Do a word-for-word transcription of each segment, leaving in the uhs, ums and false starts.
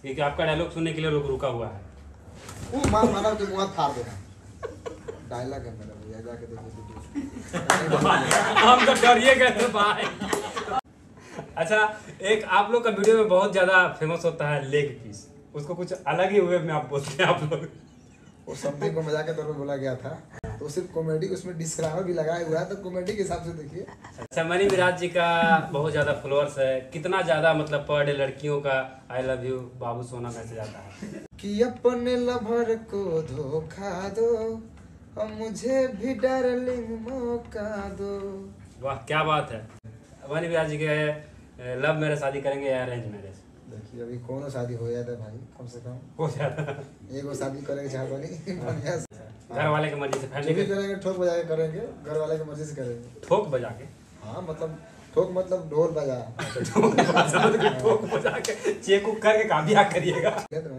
क्योंकि आपका डायलॉग सुनने के लिए लोग रुका हुआ है। वो मार मारा के मुंह फाड़ देना डायलॉग है मेरा भैया, जाके देखो हम तो डरिए गए भाई। अच्छा, एक आप लोग का वीडियो में बहुत ज्यादा फेमस होता है लेग पीस, उसको कुछ अलग ही वे में आप बोलते हैं आप लोग। वो समथिंग को मजाक के तौर पर बोला गया था, तो सिर्फ कॉमेडी, उसमें डिस्क्लेमर भी लगाया हुआ है, तो कॉमेडी के हिसाब से देखिए। अच्छा, मनी मिराज जी का बहुत ज्यादा फॉलोअर्स है, कितना ज्यादा मतलब पर डे लड़कियों का आई लव यू बाबू सोना मैसेज आता है कि अपने लवर को धोखा दो और मुझे भी डार्लिंग मौका दो। वाह क्या बात है। मनी मिराज जी के लव मैरिज शादी करेंगे या अरेंज मैरिज? देखिए अभी कौन शादी हो जाता है भाई, कम से कम हो जाता है एक वो शादी करेंगे चाहता नहीं बढ़िया से। घर वाले की मर्जी से जो भी करेंगे ठोक बजा के करेंगे, घर वाले की मर्जी से करेंगे। ठोक बजा के? हाँ मतलब ठोक मतलब ढोल बजा ठोक बजा के चेक उक करके काम भी करिएगा।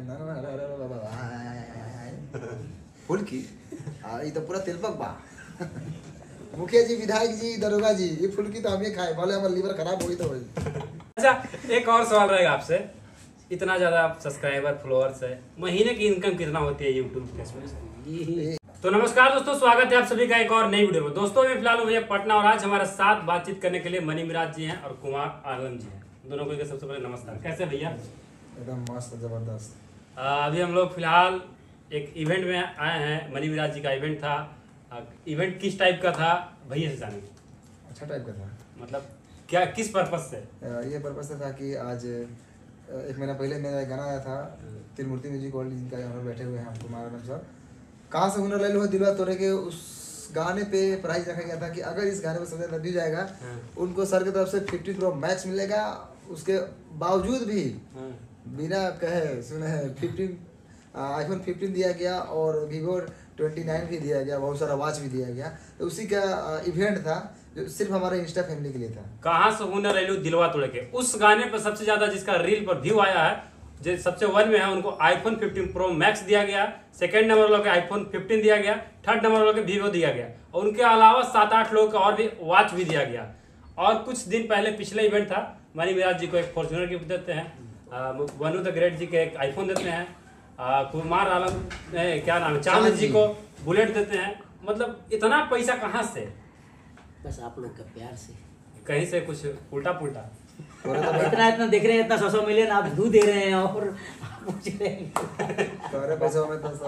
फुल की ये तो पूरा तिलपक बा। मुखिया जी, विधायक जी, दरोगा जी, ये फुल की तो हम ही खाए, भले हमारा लीवर खराब हुई तो हुई। अच्छा, एक और सवाल रहेगा आपसे, इतना ज्यादा सब्सक्राइबर फ्लोअर्स है, महीने की इनकम कितना होती है यूट्यूब पे? तो नमस्कार दोस्तों, स्वागत है आप सभी का एक और नई वीडियो में। दोस्तों मैं फिलहाल भैया पटना और आज हमारे साथ बातचीत करने के लिए मनी मिराज जी हैं और कुमार आलम जी हैं। दोनों को सबसे पहले नमस्कार। कैसे भैया? एकदम मस्त जबरदस्त। अभी हम लोग फिलहाल एक इवेंट में आए हैं, मनी मिराज जी का इवेंट था। इवेंट किस टाइप का था भैया से जाने? अच्छा टाइप का था, मतलब क्या किस पर्पज से? ये पर्पज से था कि आज एक महीना पहले मेरा गाना आया था त्रिमूर्ति म्यूजिक वर्ल्ड, जिनका यहाँ पर बैठे हुए हैं हम कुमार आलम सर। कहाँ से हुनर ले लो दिलवा तोड़े के, उस गाने पे प्राइज रखा गया था कि अगर इस गाने में सबसे ज्यादा व्यू जाएगा उनको सर की तरफ से फिफ्टी प्रो मैक्स मिलेगा। उसके बावजूद भी बिना कहे सुने फिफ्टीन आईफोन फिफ्टीन दिया गया और वीवो ट्वेंटी नाइन भी दिया गया, बहुत सारा वॉच भी दिया गया। तो उसी का इवेंट था जो सिर्फ हमारे इंस्टा फैमिली के लिए था। कहाँ से हुनर ले लो दिलवा तोड़े के, उस गाने पर सबसे ज्यादा जिसका रील पर व्यू आया है, जो सबसे वन में है, उनको आईफोन फिफ्टीन प्रो मैक्स दिया गया। सेकंड नंबर वालों के आईफोन फिफ्टीन दिया गया, थर्ड नंबर वालों के वीवो दिया गया और उनके अलावा सात आठ लोगों का और भी वॉच भी दिया गया। और कुछ दिन पहले पिछले इवेंट था, मनी मिराज जी को एक फॉर्च्यूनर गिफ्ट देते हैं, वनु द ग्रेट जी के एक आईफोन देते हैं, कुमार आलम क्या नाम है चांद जी को बुलेट देते हैं। मतलब इतना पैसा कहाँ से? बस आप लोग का प्यार से, कहीं से कुछ उल्टा पुल्टा। इतना इतना देख रहे हैं, इतना सौ सौ मिलियन आप धू दे रहे हैं और पूछ रहे हैं पैसा में तो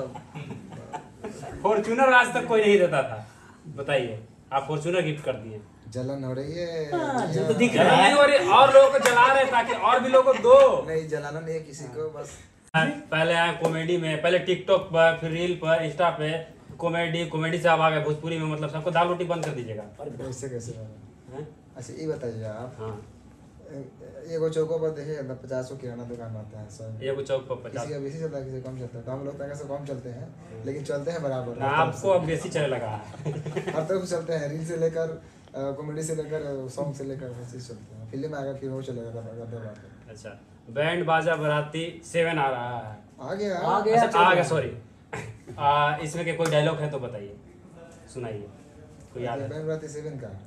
सब फॉर्च्यूनर आज तक कोई नहीं देता था, बताइए आप फॉर्च्यूनर गिफ्ट कर दिए। जलन हो रही है। हाँ, जो तो दिख जलन रहा नहीं है। हो रही, और लोगों को जला रहे ताकि और भी लोगों को दो। नहीं जलाना नहीं है किसी को, बस पहले आए कॉमेडी में, पहले टिकटॉक पर, फिर रील पर, इंस्टा पे कॉमेडी, कॉमेडी से आप आ गए भोजपुरी में। मतलब सबको दाल रोटी बंद कर दीजिएगा। कैसे कैसे हैं? अच्छा ये बताइए आप, हाँ, एगो चौकों पर देखिए अंदर पचासों किराना दुकान आता है सर, ये चौक पर पचास। किसी का बेसी चलता है, किसी का कम चलता है। तो हम लोग पैसे कम चलते हैं लेकिन चलते हैं बराबर। ना आपको अब बेसी चलने लगा है। हर तरफ चलते हैं, रील से लेकर कॉमेडी से लेकर सॉन्ग से लेकर हर चीज चलते हैं। फिल्म आ गया फिर वो चलेगा। अच्छा, बैंड बाजा बराती सेवन आ रहा है, आ गया आ गया अच्छा, आ गया सॉरी। आ, इसमें के कोई डायलॉग है तो बताइए, सुनाइए, कोई याद है? बैंड बाराती सेवन का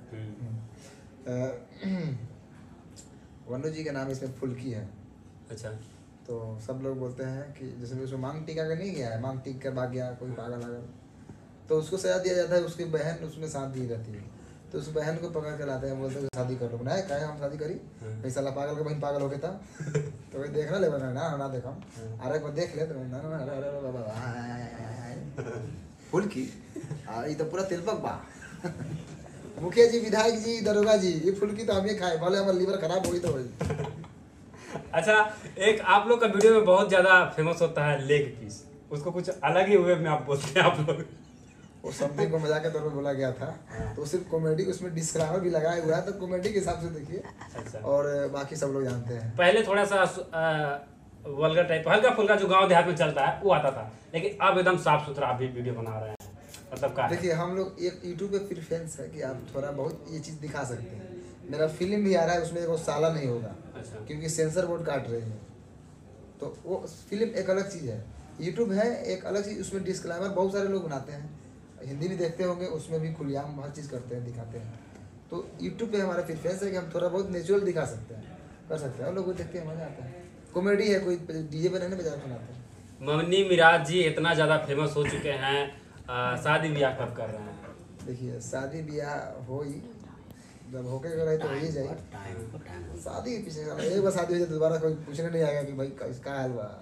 वनु जी का नाम इसमें फुल्की है। अच्छा, तो सब लोग बोलते हैं कि जैसे उसमें मांग टीका का नहीं गया है, मांग टीक कर भाग गया कोई पागल आगल, तो उसको सजा दिया जाता है। उसकी बहन उसमें साथ दी रहती है, तो उस बहन को पकड़ कर लाते हैं, बोलते हैं शादी कर लो। ना है कहे हम शादी करी भाई, साला पागल का बहन पागल हो गया था। तो भाई देखना ले बना ना ना देखा अरे को देख ले तो ना ना अरे अरे बाबा फुल की ये तो पूरा तिलपक बा। मुखिया जी, विधायक जी, दरोगा जी, ये फुल की तो हम ही खाए, भले हमारा लीवर खराब हुई तो हुई। अच्छा, एक आप लोग का वीडियो में बहुत ज्यादा फेमस होता है लेग पीस, उसको कुछ अलग ही वे में आप बोलते हैं आप लोग। वो समथिंग को मजाक के तौर पर बोला गया था, तो सिर्फ कॉमेडी, उसमें डिस्क्लेमर भी लगाया हुआ है, तो कॉमेडी के हिसाब से देखिए। अच्छा, और बाकी सब लोग जानते हैं। पहले थोड़ा सा वल्गर टाइप, हल्का फुल्का जो गांव देहात में चलता है वो आता था, लेकिन अब एकदम साफ सुथरा आप भी वीडियो बना रहे हैं। मतलब का देखिए हम लोग एक यूट्यूब पे फिर फैंस है कि आप थोड़ा बहुत ये चीज़ दिखा सकते हैं। मेरा फिल्म भी आ रहा है, उसमें एक साला नहीं होगा। अच्छा, क्योंकि सेंसर बोर्ड काट रहे हैं, तो वो फिल्म एक अलग चीज़ है, यूट्यूब है एक अलग चीज़। उसमें डिस्क्लेमर बहुत सारे लोग बनाते हैं, हिंदी भी देखते होंगे, उसमें भी खुलेआम हर चीज़ करते हैं, दिखाते हैं। तो यूट्यूब पे हमारा फिर फैंस है कि हम थोड़ा बहुत नेचुरल दिखा सकते हैं, कर सकते हैं, और लोग देखते हैं, मजा आता है। कॉमेडी है, कोई डीजे पे नहीं बजा बनाते। मनी मिराज जी इतना ज्यादा फेमस हो चुके हैं, आ, शादी ब्याह कब कर रहे हैं? देखिए शादी ब्याह हो ही, जब होके करे तो हो ही जाए। शादी के पीछे एक बार शादी हो जाए तो दोबारा कोई पूछने नहीं आएगा कि भाई इसका हाल हुआ।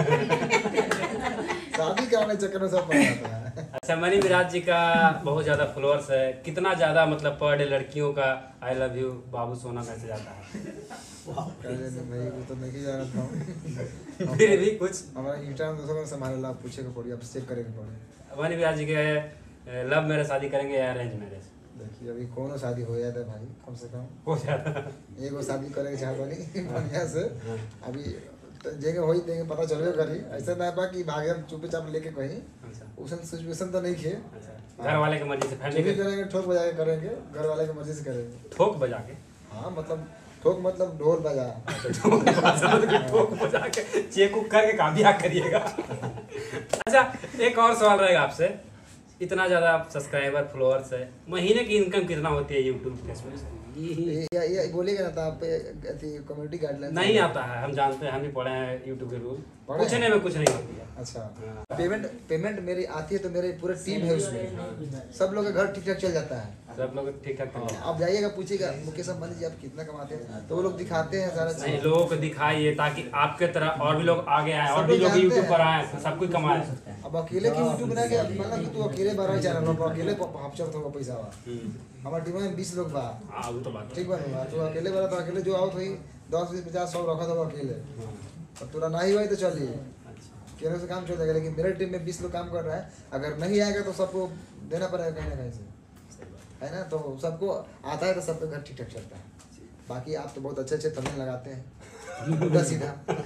शादी कराने चक्कर में सब पड़ जाता है। अच्छा, मनी मिराज जी का बहुत ज्यादा फॉलोअर्स है, कितना ज्यादा मतलब पर डे लड़कियों का आई लव यू बाबू सोना मैसेज आता है? भाई वो तो नहीं जानता हूँ। फिर भी कुछ हमारा इंस्टाग्राम दोस्तों को संभाले ला, पूछे को पड़ी, अब चेक करेंगे पड़ी। मनी मिराज जी के लव मैरिज शादी करेंगे या अरेंज मैरिज? देखिए अभी कौन शादी हो जाता है भाई, कम से कम हो जाता है। एक वो शादी करेंगे चाहता नहीं बढ़िया से। अभी तो जगह हो ही देंगे, पता चलवे करी, ऐसा ना बा कि भागे हम चुपे चाप लेके कहीं। अच्छा, उसन सिचुएशन तो नहीं खे। अच्छा, घर वाले की मर्जी से जो फैमिली भी के करेंगे ठोक बजा के करेंगे, घर वाले की मर्जी से करेंगे। ठोक बजा के? हाँ मतलब ठोक मतलब ढोल बजा। ठोक बजा के ठोक बजा के चेक उक करके काम भी करिएगा। अच्छा, एक और सवाल रहेगा आपसे, इतना ज्यादा सब्सक्राइबर फॉलोअर्स है, महीने की इनकम कितना होती है यूट्यूब फेसबुक से? ये ये ये बोलेगा ना तो आप कम्युनिटी गाइडलाइन नहीं आता है, हम जानते हैं, हम भी पढ़े हैं यूट्यूब के रूल, पढ़े पूछने में कुछ नहीं होती है। अच्छा हाँ। पेमेंट पेमेंट मेरी आती है तो मेरे पूरे टीम है उसमें, सब लोग का घर ठीक ठाक चल जाता है। सब लोग ठीक ठाक करते हैं। आप जाइएगा पूछिएगा मुकेश अंबानी जी आप कितना कमाते हैं, तो वो लोग दिखाते हैं सारा नहीं, चीज। लोगों को दिखाइए ताकि आपके तरह और भी लोग आगे आए और सब भी लोग लोग जानते यूट्यूब हैं। पर आए, सब कुछ कमाए। अब अकेले की यूट्यूब बना के मतलब कि तू अकेले बारह चैनल हो, तो अकेले हफ्चर होगा पैसा बा। हमारे टीम में बीस लोग बा, हाँ, वो तो बात है। ठीक बा। तो अकेले बना तो अकेले जो आओ तो ही दस बीस पचास सौ रखा था अकेले, और तुरा नहीं हुआ तो चलिए केरल से काम चल जाएगा। लेकिन मेरे टीम में बीस लोग काम कर रहा है, अगर नहीं आएगा तो सबको देना पड़ेगा कहीं ना कहीं से, है ना। तो सबको आता है तो सबका घर ठीक ठाक चलता है। बाकी आप तो बहुत अच्छे अच्छे थंबनेल लगाते हैं, उल्टा सीधा।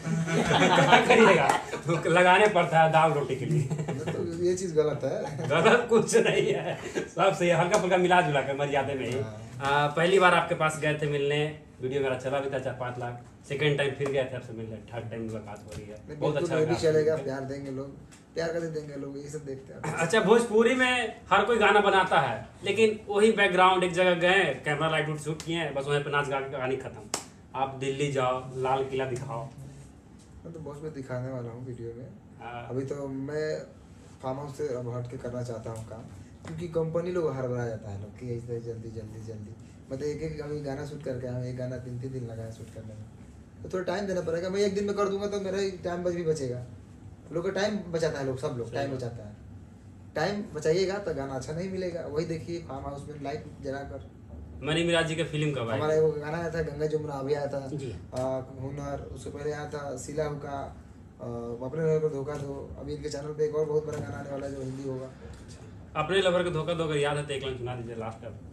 क्या करिएगा, तो लगाने पड़ता है दाल रोटी के लिए। तो ये चीज गलत है। गलत कुछ नहीं है, सब सही है, हल्का फुल्का मिला जुला कर मर्यादे में ही। आ, पहली बार आपके पास गए थे मिलने, वीडियो मेरा चला भी था चार पाँच लाख, सेकंड टाइम फिर गए थे आपसे मिलने, थर्ड टाइम मुलाकात हो रही है, बहुत अच्छा भी लगा। चलेगा, प्यार देंगे लोग, प्यार कर देंगे लोग, ये सब देखते हैं। अच्छा, भोजपुरी में हर कोई गाना बनाता है, लेकिन वही बैकग्राउंड, एक जगह गए, कैमरा लाइट उट शूट किए, बस वहीं पे नाच गा के कहानी खत्म। आप दिल्ली जाओ, लाल किला दिखाओ। मैं तो बहुत में दिखाने वाला हूँ वीडियो में। हाँ। अभी तो मैं फार्म हाउस से अब हट के करना चाहता हूँ काम, क्योंकि कंपनी लोग हड़बड़ा जाता है लोग कि ऐसे जल्दी जल्दी जल्दी। मैं तो एक एक अभी गाना शूट करके आया हूँ, एक गाना तीन तीन दिन लगा है शूट करने में, तो थोड़ा टाइम देना पड़ेगा। मैं एक दिन में कर दूंगा तो मेरा टाइम बच भी बचेगा। लोग का टाइम बचाता है, लोग सब लोग टाइम बचाता है। टाइम बचाइएगा तो गाना अच्छा नहीं मिलेगा। वही देखिए फार्म हाउस में लाइट जला कर। मनी मिराज जी का फिल्म कब आएगा? हमारा एक गाना आया था गंगा जमुना, अभी आया था जी। आ, हुनर, उससे पहले आया था सिला हुका, आ, अपने लवर को धोखा दो। अभी इनके चैनल पे एक और बहुत बड़ा गाना आने वाला है जो हिंदी होगा। अपने लवर को धोखा दोगे, याद है तो एक लाइन सुना दीजिए लास्ट अब।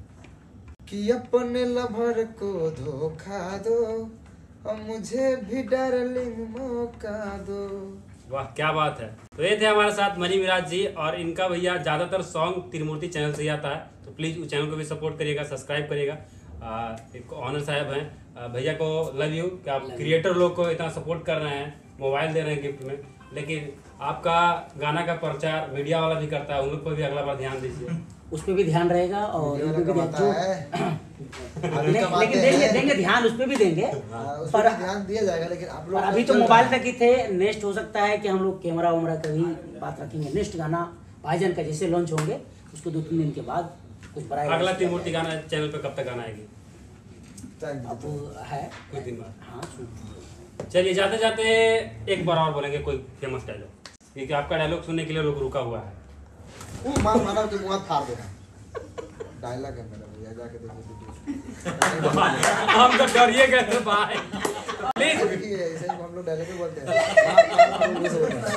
कि अपने लवर को धोखा दो, और मुझे भी डार्लिंग मौका दो। वाह, क्या बात है। तो ये थे हमारे साथ मनी मिराज जी, और इनका भैया ज्यादातर सॉन्ग त्रिमूर्ति चैनल से ही आता है, तो प्लीज उस चैनल को भी सपोर्ट करिएगा, सब्सक्राइब करिएगा। आ, एक ऑनर साहब हैं, भैया को लव यू कि आप क्रिएटर लोग को इतना सपोर्ट कर रहे हैं, मोबाइल दे रहे हैं गिफ्ट में, लेकिन आपका गाना का प्रचार मीडिया वाला भी करता है, उन लोग पर भी अगला बार ध्यान दीजिए। उस पर भी ध्यान रहेगा और वीडियो इन पे भी कमाता ध्यान- है। ले- अभी कमाते लेकिन देंगे हैं। देंगे ध्यान, उस पर भी देंगे। हाँ, उस पर पर भी ध्यान दिया जाएगा, लेकिन आप पर लोग अभी तो चल मोबाइल रहा है। तक ही थे। नेक्स्ट हो सकता है कि हम लोग कैमरा वैमरा का भी बात रखेंगे। नेक्स्ट गाना भाईजान का जैसे लॉन्च होंगे उसको दो तीन दिन के बाद कुछ बड़ा अगला त्रिमूर्ति गाना चैनल पे कब तक गाना आएगी? Thank you. अब है कुछ दिन बाद। हाँ सुन- चलिए, जाते जाते एक बार और बोलेंगे कोई फेमस डायलॉग, क्योंकि आपका डायलॉग सुनने के लिए लोग रुका हुआ है। वो मार मानव के मुंह फाड़ देना डायलॉग है मेरा भैया, जाके देखिए वीडियो। हम तो डरिए गए थे भाई, प्लीज। देखिए ऐसे ही हम लोग डायलॉग में बोलते हैं। मार मार मार ऐसे बोलते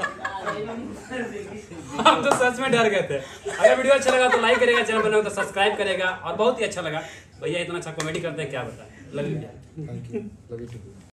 हैं। हम तो सच में डर गए थे। अगर वीडियो अच्छा लगा तो लाइक करेगा, चैनल बना हो तो सब्सक्राइब करेगा, और बहुत ही अच्छा लगा। भैया इतना अच्छा कॉमेडी करते हैं, क्या बताएं। Love you. Thank you, love you to.